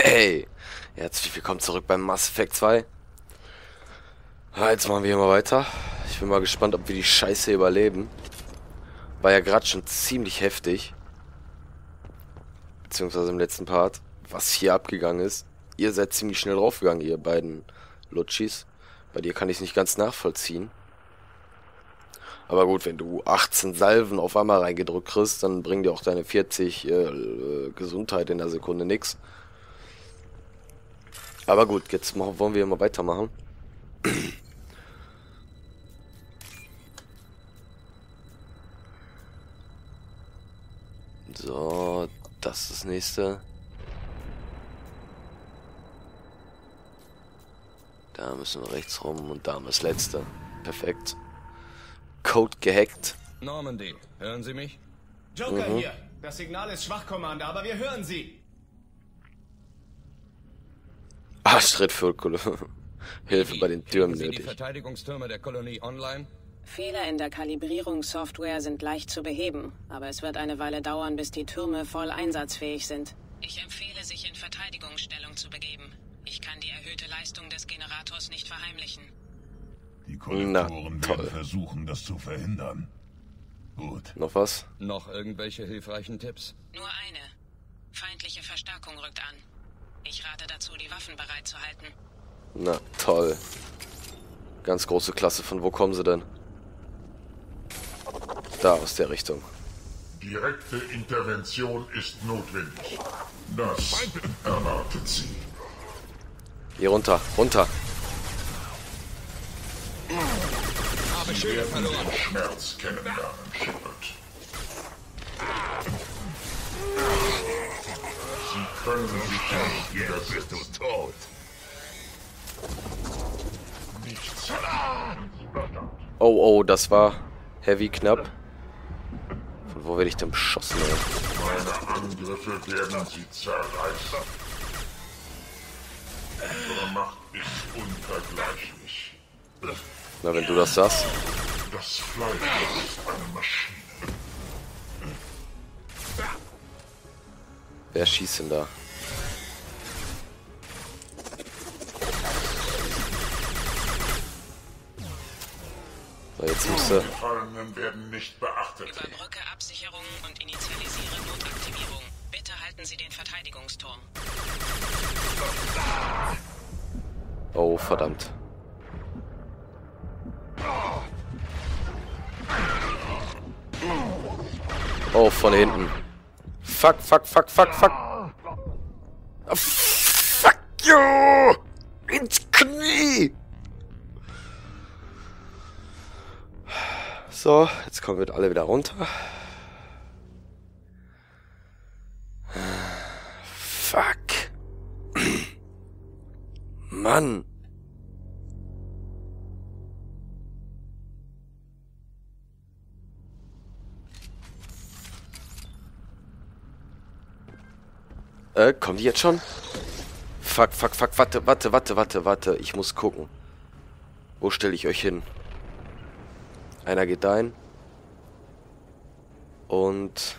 Hey, herzlich willkommen zurück beim Mass Effect 2. Jetzt machen wir hier mal weiter. Ich bin mal gespannt, ob wir die Scheiße überleben. War ja gerade schon ziemlich heftig. Beziehungsweise im letzten Part. Was hier abgegangen ist. Ihr seid ziemlich schnell draufgegangen, ihr beiden Lutschis. Bei dir kann ich es nicht ganz nachvollziehen. Aber gut, wenn du 18 Salven auf einmal reingedrückt kriegst, dann bringen dir auch deine 40 Gesundheit in der Sekunde nix. Aber gut, jetzt wollen wir mal weitermachen. So, das ist das nächste. Da müssen wir rechts rum und da haben wir das letzte. Perfekt. Code gehackt. Normandy, hören Sie mich? Joker hier. Das Signal ist schwach, Commander, aber wir hören Sie. Arschtritt für Hilfe bei den Türmen Sind die nötig. Verteidigungstürme der Kolonie online? Fehler in der Kalibrierungssoftware sind leicht zu beheben, aber es wird eine Weile dauern, bis die Türme voll einsatzfähig sind. Ich empfehle, sich in Verteidigungsstellung zu begeben. Ich kann die erhöhte Leistung des Generators nicht verheimlichen. Die Kollektoren werden versuchen, das zu verhindern. Gut. Noch was? Noch irgendwelche hilfreichen Tipps? Nur eine. Feindliche Verstärkung rückt an. Ich rate dazu, die Waffen bereit zu halten. Na, toll. Ganz große Klasse. Von wo kommen sie denn? Da, aus der Richtung. Direkte Intervention ist notwendig. Das erwartet sie. Hier runter, runter. Habe Schilder verloren. Den Schmerz kennenlernen, Shepard. Sie können sich nicht widersetzen. Tot. Nichts. Oh, das war heavy knapp. Von wo werde ich denn beschossen, ey? Meine Angriffe werden sie zerreißen. Unsere Macht ist unvergleichlich. Na, wenn du das sagst. Das Fleisch ist eine Maschine. Wer schießt denn da? So, jetzt müsste... Die Gefallenen werden nicht beachtet. Überbrücke Absicherung und initialisiere Notaktivierung. Bitte halten Sie den Verteidigungsturm. Oh, verdammt. Oh, von hinten. Fuck. Ah, fuck you! Ins Knie! So, jetzt kommen wir alle wieder runter. Fuck. Mann. Kommen die jetzt schon? Fuck, warte. Ich muss gucken. Wo stelle ich euch hin? Einer geht dahin. Und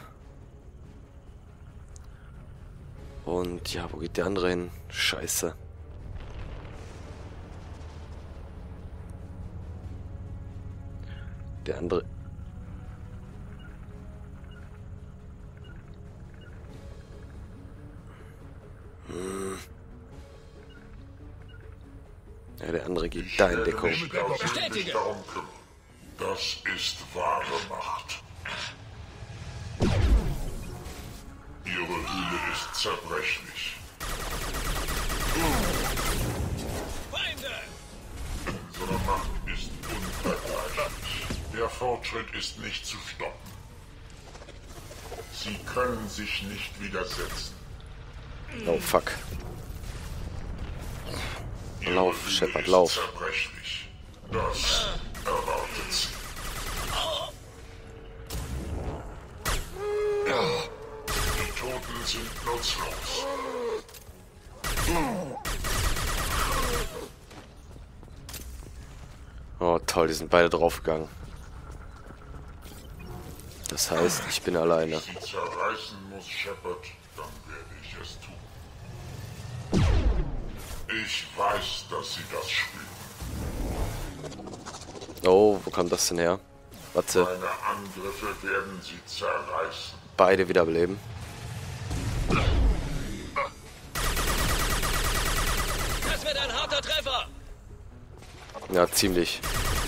ja, wo geht der andere hin? Scheiße. Der andere... Ja, der andere geht da in Deckung. Bestätige! Darum kümmern. Das ist wahre Macht. Ihre Hülle ist zerbrechlich. Feinde! Unsere Macht ist unvergleichlich. Der Fortschritt ist nicht zu stoppen. Sie können sich nicht widersetzen. Oh, fuck. Ihre Lauf, Hülle Shepard, ist lauf. zerbrechlich. Das erwartet sie. Die Toten sind nutzlos. Oh, toll, die sind beide draufgegangen. Das heißt, ich bin alleine. Sie zerreißen muss, Shepard, dann werde ich es tun. Ich weiß, dass sie das spüren. Oh, wo kam das denn her? Warte, Meine Angriffe werden sie zerreißen. beide wiederbeleben. Das wird ein harter Treffer! Ja, ziemlich.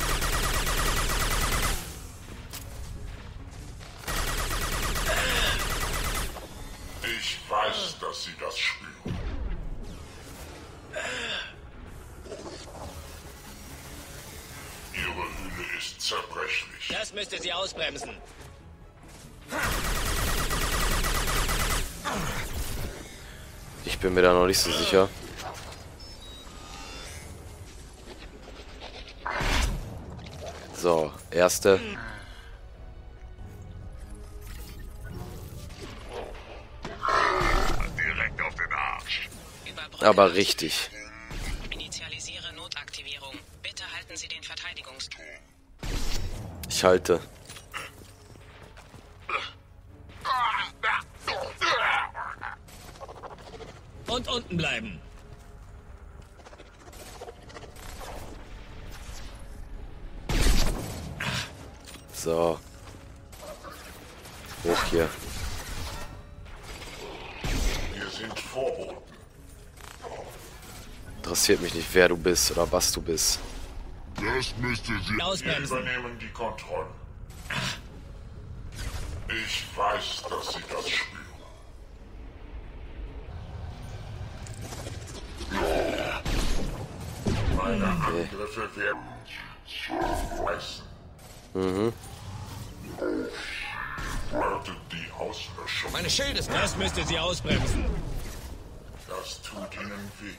Ich weiß, dass sie das spüren. Ihre Hülle ist zerbrechlich. Das müsste sie ausbremsen. Ich bin mir da noch nicht so sicher. So, erste. Direkt auf den Arsch. Überbrücke Aber das richtig. System. Initialisiere Notaktivierung. Bitte halten Sie den Verteidigungston. Ich halte. Und unten bleiben. So. Hoch hier. Wir sind Vorboten. Interessiert mich nicht, wer du bist oder was du bist. Das müsste sie. Wir Ausbremsen. übernehmen die Kontrolle. Ich weiß, dass sie das spüren. Meine Angriffe werden zerreißen. Wartet die Auslöschung. Meine Schild ist... Das müsste sie ausbremsen. Das tut ihnen weh.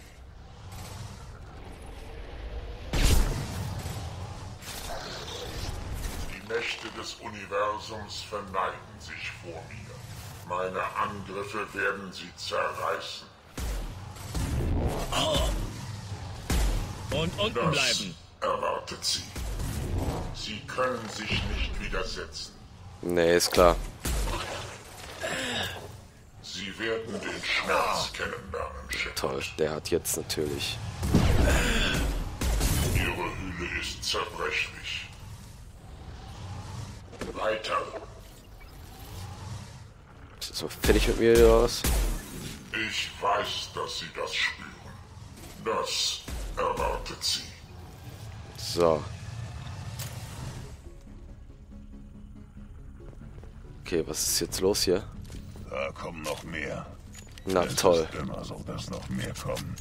Die Mächte des Universums verneigen sich vor mir. Meine Angriffe werden sie zerreißen. Und unten Das bleiben. erwartet sie. Sie können sich nicht widersetzen. Nee, ist klar. Sie werden den Schmerz kennenlernen, Chef. Toll, der hat jetzt natürlich. Ihre Hülle ist zerbrechlich. Weiter. Ist das so fertig mit mir oder was? Ich weiß, dass sie das spüren. Das erwartet sie. So. Okay, was ist jetzt los hier? Da kommen noch mehr. Na toll. Immer so, dass noch mehr kommen.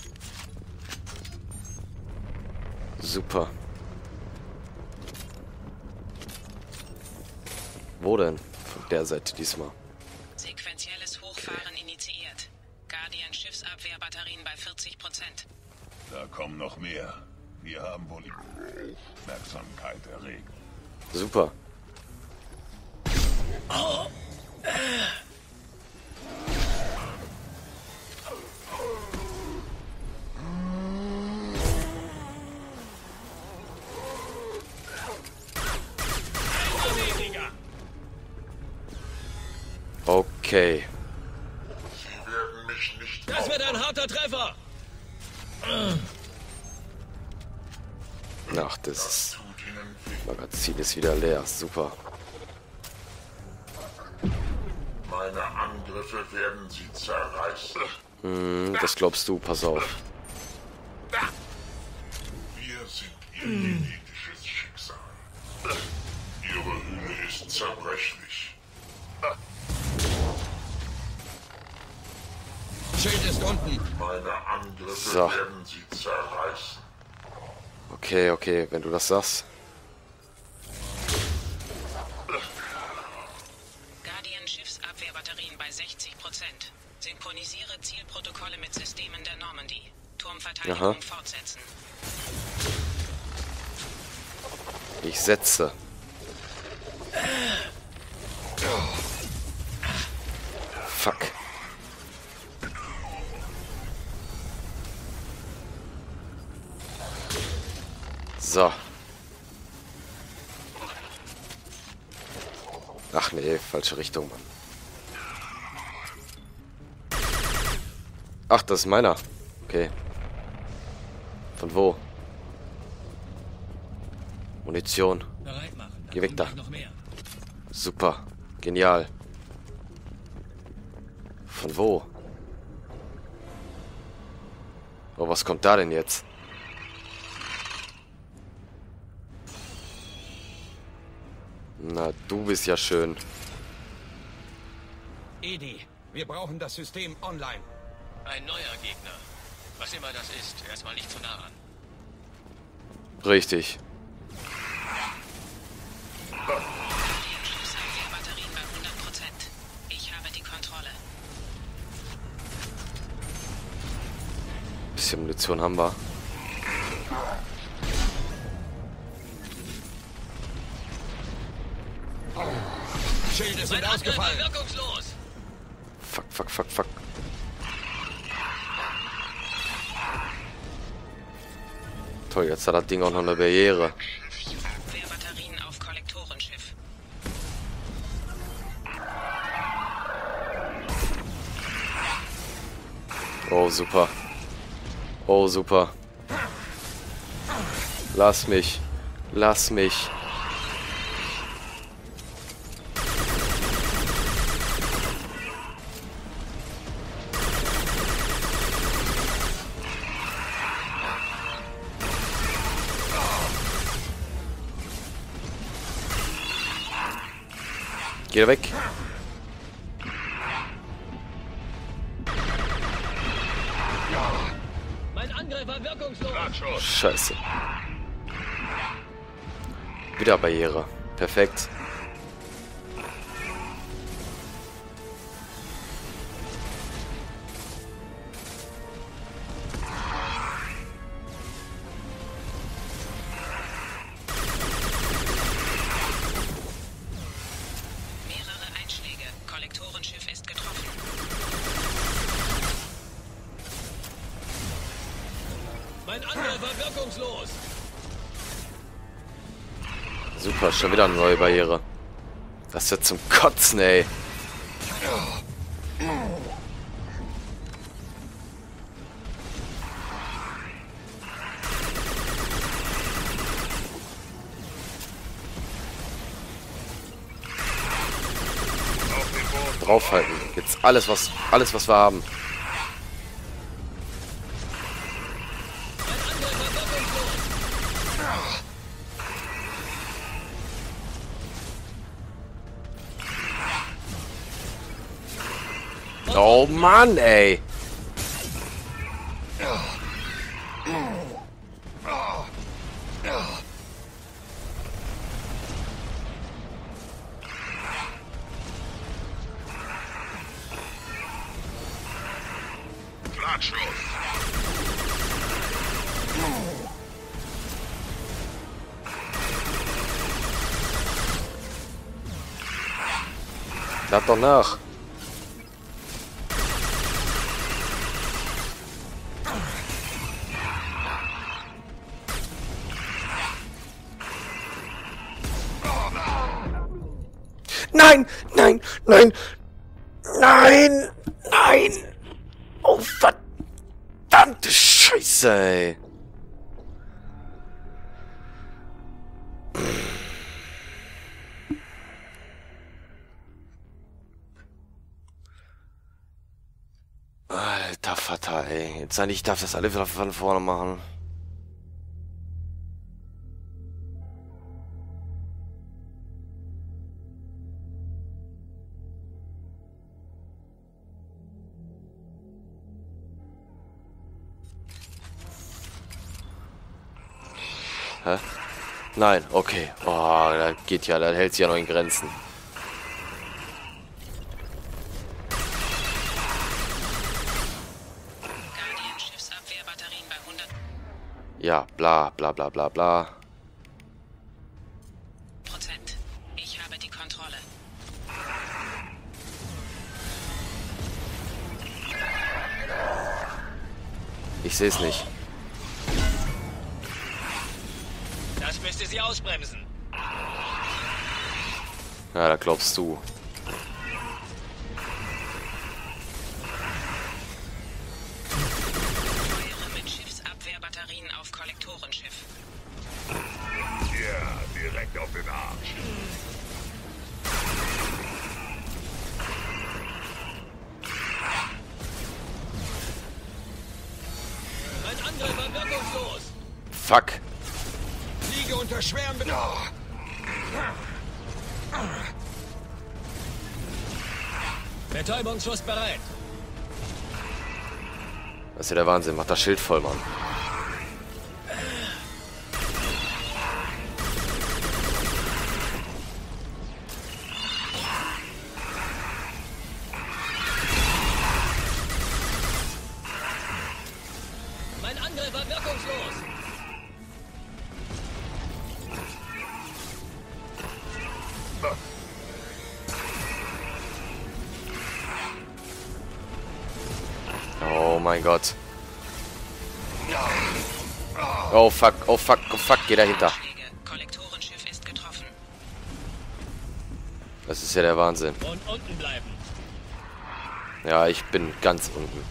Super. Wo denn? Von der Seite diesmal. Sequentielles Hochfahren initiiert. Guardian Schiffsabwehrbatterien bei 40%. Da kommen noch mehr. Wir haben wohl die Aufmerksamkeit erregt. Super. Okay. Sie werden mich nicht Das wird ein harter Treffer. Ach, das ist... tut ihnen weh. Magazin ist wieder leer. Super. Meine Angriffe werden sie zerreißen. Das glaubst du, pass auf. Wir sind ihr genetisches Schicksal. Ihre Hülle ist zerbrechlich. Schild ist unten. Meine Angriffe So. werden sie zerreißen. Okay, okay, wenn du das sagst. Guardian Schiffsabwehrbatterien bei 60%. Synchronisiere Zielprotokolle mit Systemen der Normandy. Turmverteidigung Aha. fortsetzen. Ich setze. Fuck. So. Ach nee, falsche Richtung, Mann. Ach, das ist meiner. Okay. Von wo? Munition. Bereit machen. Geh weg kommt da. gleich noch mehr. Super. Genial. Von wo? Oh, was kommt da denn jetzt? Na, du bist ja schön. Edi, wir brauchen das System online. Ein neuer Gegner. Was immer das ist, erstmal nicht zu nah an. Richtig. Batterien bei 100%. Ich habe die Kontrolle. Bisschen Munition haben wir. Schilde sind Mein Angriff war ausgefallen. wirkungslos. Fuck, fuck, fuck, fuck. Toll, jetzt hat das Ding auch noch eine Barriere. Abwehrbatterien auf Kollektorenschiff. Oh, super. Oh, super. Lass mich. Lass mich. Geh weg. Mein Angriff war wirkungslos. Scheiße. Wieder Barriere. Perfekt. Mehrere Einschläge. Kollektorenschiff ist getroffen. Mein Angriff war wirkungslos. Super, schon wieder eine neue Barriere. Das ist ja zum Kotzen, ey. Draufhalten. Jetzt alles was wir haben. Oh Mann, ey. Lad doch nach. Nein, nein, nein, nein, nein. Oh, verdammte Scheiße, ey. Alter Vater, ey. Jetzt ich darf das alle wieder von vorne machen. Hä? Nein, okay. Oh, das geht ja, das hält sich ja noch in Grenzen. Guardian-Schiffsabwehrbatterien bei 100%. Ja, bla bla bla bla bla. Ich habe die Kontrolle. Ich sehe es nicht. Das müsste sie ausbremsen. Ja, da glaubst du. Feuere mit Schiffsabwehrbatterien auf Leck auf den Arsch. Mein Angriff war wirkungslos. Fuck. Liege unter schwerem Bedarf. Betäubungsschuss bereit. Das ist ja der Wahnsinn. Macht das Schild voll, Mann. Mein Angriff war wirkungslos. Oh mein Gott. Oh fuck, oh fuck, oh fuck, geh dahinter. Kollektorenschiff ist getroffen. Das ist ja der Wahnsinn. Und unten bleiben. Ja, ich bin ganz unten.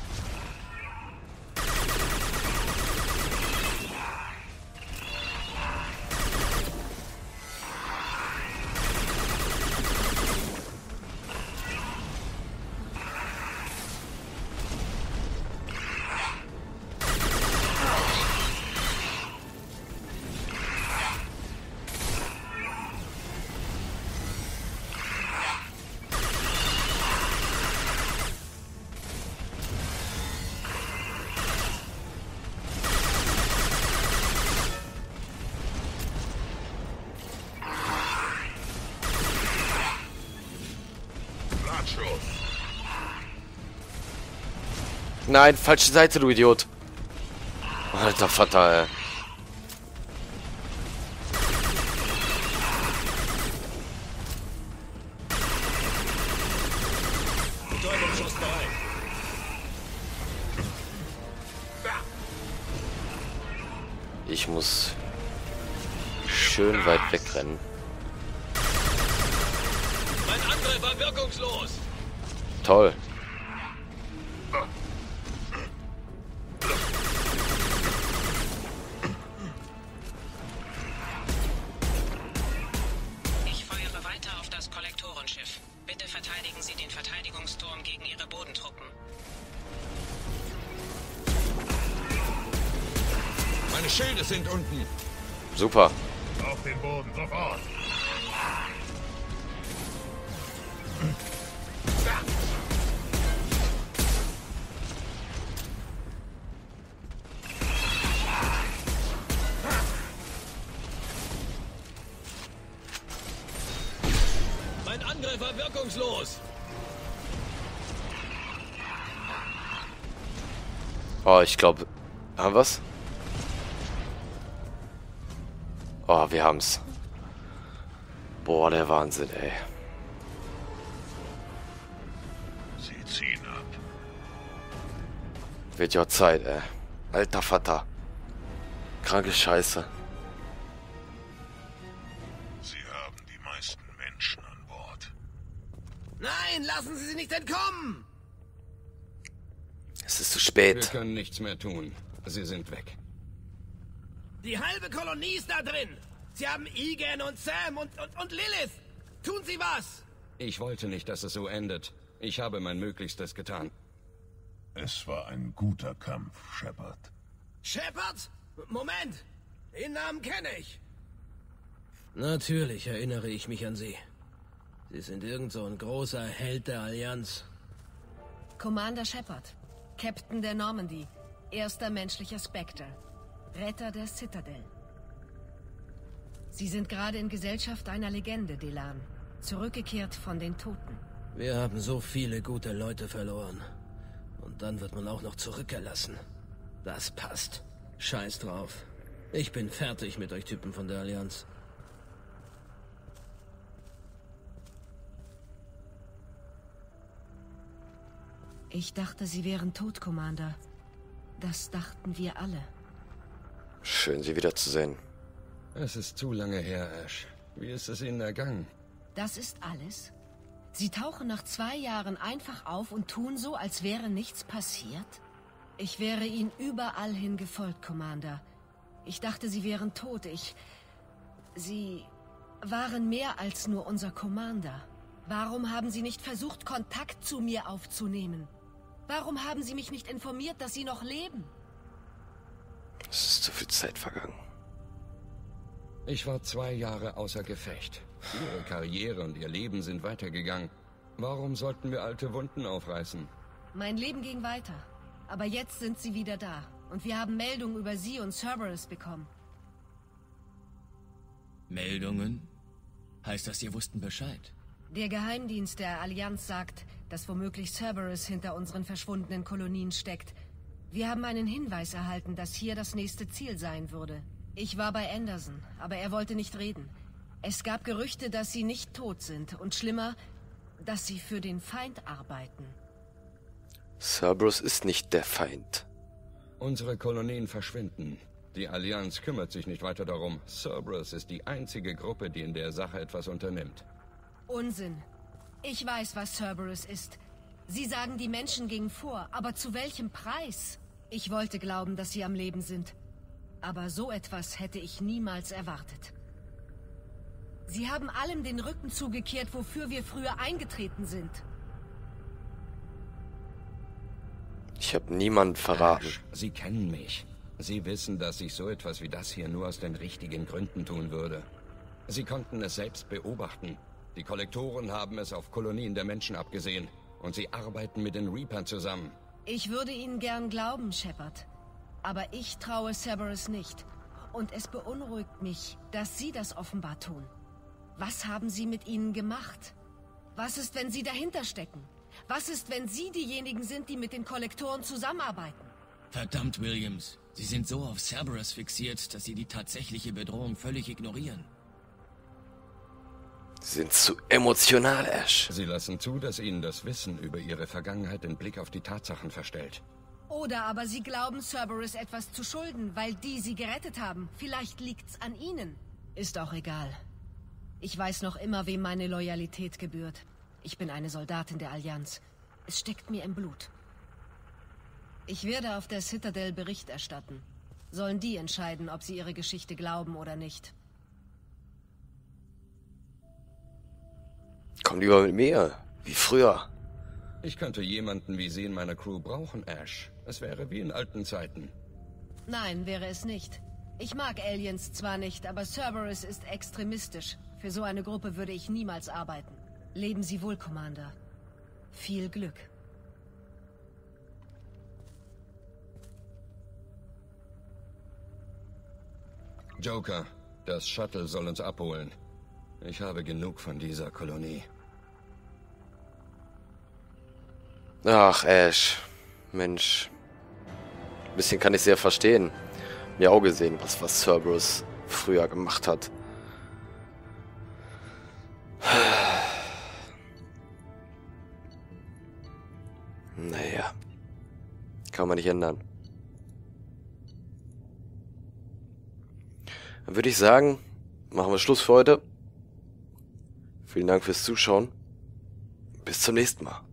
Nein, falsche Seite, du Idiot. Alter Vater, ey. Betäubungsschuss bereit. Ich muss schön weit wegrennen. Mein Angriff war wirkungslos. Toll. Ich feuere weiter auf das Kollektorenschiff. Bitte verteidigen Sie den Verteidigungsturm gegen Ihre Bodentruppen. Meine Schilde sind unten. Super. Auf den Boden, sofort. Mein Angriff war wirkungslos. Oh, ich glaube... Haben wir's? Oh, wir haben's. Boah, der Wahnsinn, ey. Sie ziehen ab. Wird ja Zeit, ey. Alter Vater. Kranke Scheiße. Sie haben die meisten Menschen an Bord. Nein, lassen Sie sie nicht entkommen! Es ist zu Wir spät. können nichts mehr tun. Sie sind weg. Die halbe Kolonie ist da drin! Sie haben Igen und Sam und Lilith! Tun Sie was! Ich wollte nicht, dass es so endet. Ich habe mein Möglichstes getan. Es war ein guter Kampf, Shepard. Shepard? Moment! Den Namen kenne ich! Natürlich erinnere ich mich an Sie. Sie sind irgend so ein großer Held der Allianz. Commander Shepard, Captain der Normandy, erster menschlicher Spectre, Retter der Citadel. Sie sind gerade in Gesellschaft einer Legende, Delan, zurückgekehrt von den Toten. Wir haben so viele gute Leute verloren. Und dann wird man auch noch zurückgelassen. Das passt. Scheiß drauf. Ich bin fertig mit euch Typen von der Allianz. Ich dachte, Sie wären tot, Commander. Das dachten wir alle. Schön, Sie wiederzusehen. Es ist zu lange her, Ash. Wie ist es Ihnen ergangen? Das ist alles? Sie tauchen nach 2 Jahren einfach auf und tun so, als wäre nichts passiert? Ich wäre Ihnen überall hin gefolgt, Commander. Ich dachte, Sie wären tot. Sie... waren mehr als nur unser Commander. Warum haben Sie nicht versucht, Kontakt zu mir aufzunehmen? Warum haben Sie mich nicht informiert, dass Sie noch leben? Es ist zu viel Zeit vergangen. Ich war 2 Jahre außer Gefecht. Ihre Karriere und Ihr Leben sind weitergegangen. Warum sollten wir alte Wunden aufreißen? Mein Leben ging weiter. Aber jetzt sind Sie wieder da. Und wir haben Meldungen über Sie und Cerberus bekommen. Meldungen? Heißt das, Sie wussten Bescheid? Der Geheimdienst der Allianz sagt, dass womöglich Cerberus hinter unseren verschwundenen Kolonien steckt. Wir haben einen Hinweis erhalten, dass hier das nächste Ziel sein würde. Ich war bei Anderson, aber er wollte nicht reden. Es gab Gerüchte, dass sie nicht tot sind und schlimmer, dass sie für den Feind arbeiten. Cerberus ist nicht der Feind. Unsere Kolonien verschwinden. Die Allianz kümmert sich nicht weiter darum. Cerberus ist die einzige Gruppe, die in der Sache etwas unternimmt. Unsinn. Ich weiß, was Cerberus ist. Sie sagen, die Menschen gingen vor, aber zu welchem Preis? Ich wollte glauben, dass sie am Leben sind. Aber so etwas hätte ich niemals erwartet. Sie haben allem den Rücken zugekehrt, wofür wir früher eingetreten sind. Ich habe niemanden verraten. Ash, Sie kennen mich. Sie wissen, dass ich so etwas wie das hier nur aus den richtigen Gründen tun würde. Sie konnten es selbst beobachten. Die Kollektoren haben es auf Kolonien der Menschen abgesehen. Und sie arbeiten mit den Reapern zusammen. Ich würde Ihnen gern glauben, Shepard. Aber ich traue Cerberus nicht. Und es beunruhigt mich, dass Sie das offenbar tun. Was haben Sie mit ihnen gemacht? Was ist, wenn Sie dahinter stecken? Was ist, wenn Sie diejenigen sind, die mit den Kollektoren zusammenarbeiten? Verdammt, Williams. Sie sind so auf Cerberus fixiert, dass Sie die tatsächliche Bedrohung völlig ignorieren. Sie sind zu emotional, Ash. Sie lassen zu, dass Ihnen das Wissen über Ihre Vergangenheit den Blick auf die Tatsachen verstellt. Oder aber Sie glauben, Cerberus etwas zu schulden, weil die Sie gerettet haben. Vielleicht liegt's an Ihnen. Ist auch egal. Ich weiß noch immer, wem meine Loyalität gebührt. Ich bin eine Soldatin der Allianz. Es steckt mir im Blut. Ich werde auf der Citadel Bericht erstatten. Sollen die entscheiden, ob sie ihre Geschichte glauben oder nicht. Komm lieber mit mir, wie früher. Ich könnte jemanden wie Sie in meiner Crew brauchen, Ash. Es wäre wie in alten Zeiten. Nein, wäre es nicht. Ich mag Aliens zwar nicht, aber Cerberus ist extremistisch. Für so eine Gruppe würde ich niemals arbeiten. Leben Sie wohl, Commander. Viel Glück. Joker, das Shuttle soll uns abholen. Ich habe genug von dieser Kolonie. Ach, Ash. Mensch. Ein bisschen kann ich sehr verstehen. Mir auch gesehen, was Cerberus früher gemacht hat. Naja. Kann man nicht ändern. Dann würde ich sagen, machen wir Schluss für heute. Vielen Dank fürs Zuschauen. Bis zum nächsten Mal.